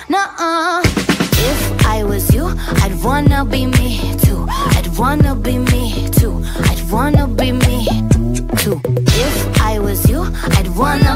nuh-uh. If I was you, I'd wanna be me too. I'd wanna be me too. I'd wanna be me too. If I was you, I'd wanna